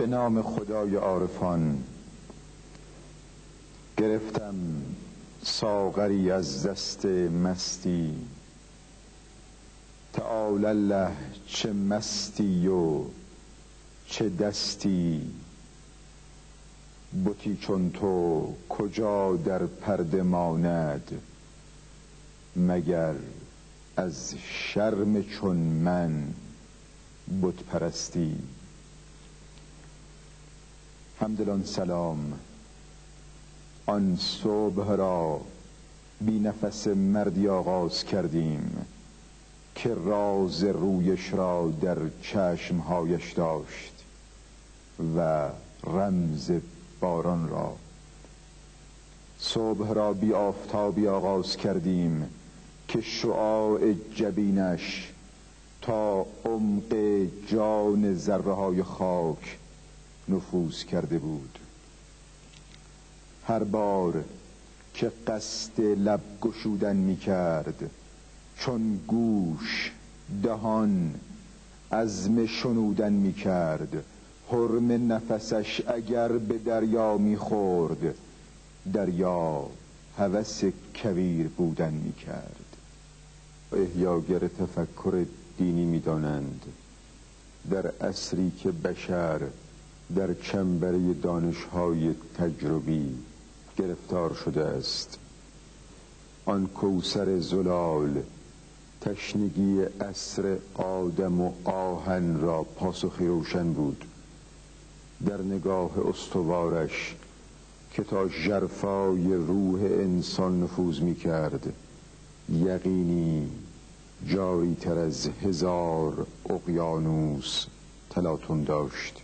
نام خدای عارفان. گرفتم ساغری از دست مستی، تعالی الله چه مستی و چه دستی. بتی چون تو کجا در پرده ماند، مگر از شرم چون من بت پرستی. همدلان سلام، آن صبح را بی نفس مردی آغاز کردیم که راز رویش را در چشمهایش داشت و رمز باران را. صبح را بی آفتابی آغاز کردیم که شعاع جبینش تا عمق جان ذره های خاک نفوذ کرده بود. هر بار که قصد لب گشودن می کرد، چون گوش دهان عزم شنودن می کرد، حرم نفسش اگر به دریا می خورد، دریا هوس کویر بودن می کرد. احیاگر تفکر دینی می دانند در عصری که بشر در چنبره دانش‌های تجربی گرفتار شده است. آن کوثر زلال تشنگی عصر آدم و آهن را پاسخی روشن بود. در نگاه استوارش که تا ژرفای روح انسان نفوذ می کرد، یقینی جاری تر از 1000 اقیانوس تلاطم داشت.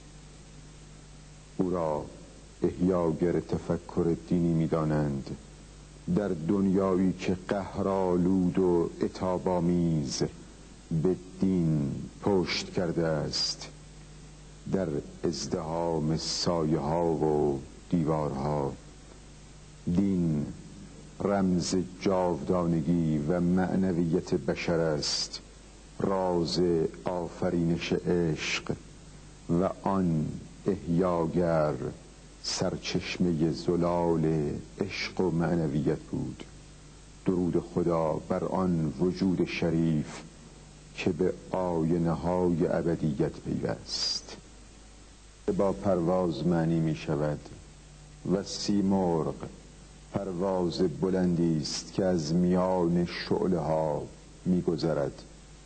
او را احیاگر تفکر دینی می دانند در دنیایی که قهرآلود و عتاب‌آمیز به دین پشت کرده است، در ازدحام سایه ها و دیوارها. دین رمز جاودانگی و معنویت بشر است، راز آفرینش عشق، و آن احیاگر سرچشمه زلال عشق و معنویت بود. درود خدا بر آن وجود شریف که به آینه های ابدیت پیوست. با پرواز معنی می شود و سیمرغ پرواز بلندی است که از میان شعله ها می گذرد.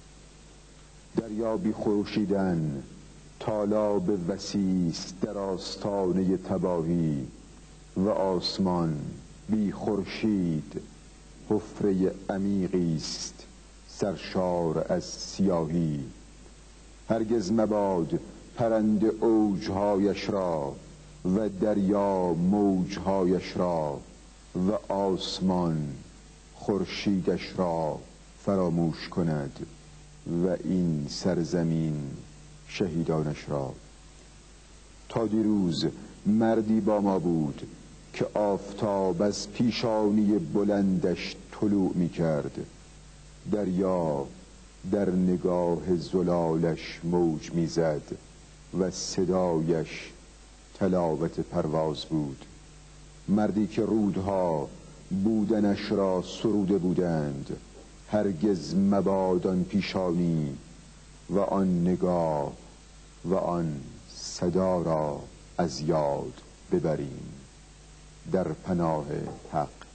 دریا بی خروشیدن تالاب وسیع است در آستانه تباهی، و آسمان بی خورشید حفره عمیقی است سرشار از سیاهی. هرگز مباد پرنده اوجهایش را و دریا موجهایش را و آسمان خورشیدش را فراموش کند و این سرزمین شهیدانش را. تا دیروز مردی با ما بود که آفتاب از پیشانی بلندش طلوع می کرد. دریا در نگاه زلالش موج می زد و صدایش تلاوت پرواز بود. مردی که رودها بودنش را سروده بودند. هرگز مباد آن پیشانی و آن نگاه و آن صدا را از یاد ببریم. در پناه حق.